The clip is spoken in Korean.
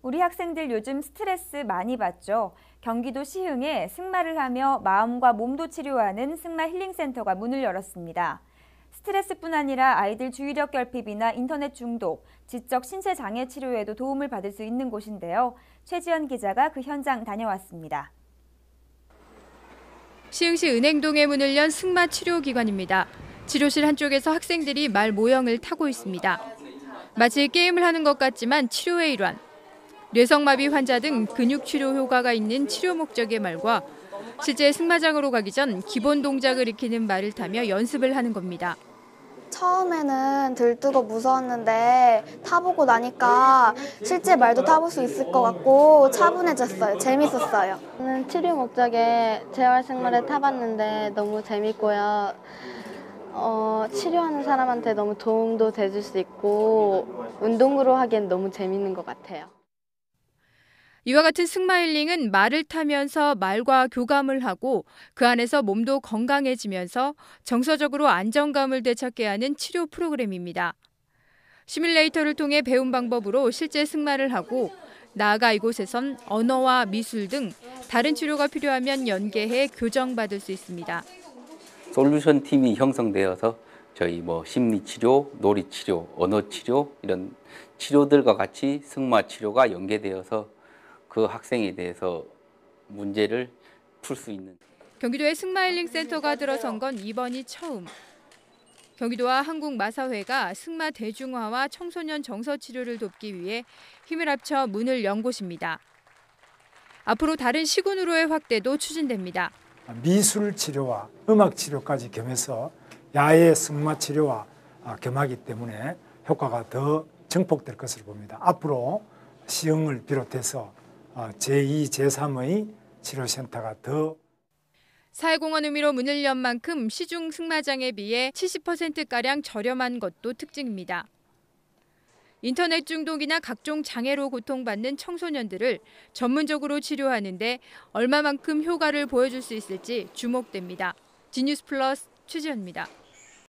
우리 학생들 요즘 스트레스 많이 받죠. 경기도 시흥에 승마를 하며 마음과 몸도 치료하는 승마 힐링센터가 문을 열었습니다. 스트레스뿐 아니라 아이들 주의력 결핍이나 인터넷 중독, 지적 신체 장애 치료에도 도움을 받을 수 있는 곳인데요. 최지연 기자가 그 현장 다녀왔습니다. 시흥시 은행동에 문을 연 승마 치료기관입니다. 치료실 한쪽에서 학생들이 말 모형을 타고 있습니다. 마치 게임을 하는 것 같지만 치료의 일환. 뇌성마비 환자 등 근육 치료 효과가 있는 치료 목적의 말과 실제 승마장으로 가기 전 기본 동작을 익히는 말을 타며 연습을 하는 겁니다. 처음에는 들뜨고 무서웠는데 타보고 나니까 실제 말도 타볼 수 있을 것 같고 차분해졌어요. 재밌었어요. 저는 치료 목적의 재활승마를 타봤는데 너무 재밌고요. 치료하는 사람한테 너무 도움도 돼줄 수 있고 운동으로 하기엔 너무 재밌는 것 같아요. 이와 같은 승마 힐링은 말을 타면서 말과 교감을 하고 그 안에서 몸도 건강해지면서 정서적으로 안정감을 되찾게 하는 치료 프로그램입니다. 시뮬레이터를 통해 배운 방법으로 실제 승마를 하고 나아가 이곳에선 언어와 미술 등 다른 치료가 필요하면 연계해 교정받을 수 있습니다. 솔루션 팀이 형성되어서 저희 심리치료, 놀이치료, 언어치료 이런 치료들과 같이 승마 치료가 연계되어서 그 학생에 대해서 문제를 풀 수 있는. 경기도에 승마 힐링 센터가 들어선 건 이번이 처음. 경기도와 한국마사회가 승마 대중화와 청소년 정서 치료를 돕기 위해 힘을 합쳐 문을 연 곳입니다. 앞으로 다른 시군으로의 확대도 추진됩니다. 미술 치료와 음악 치료까지 겸해서 야외 승마 치료와 겸하기 때문에 효과가 더 증폭될 것으로 봅니다. 앞으로 시흥을 비롯해서 제2, 제3의 치료센터가 더 사회공헌 의미로 문을 연 만큼 시중 승마장에 비해 70%가량 저렴한 것도 특징입니다. 인터넷 중독이나 각종 장애로 고통받는 청소년들을 전문적으로 치료하는데 얼마만큼 효과를 보여줄 수 있을지 주목됩니다. G뉴스 플러스 최지연입니다.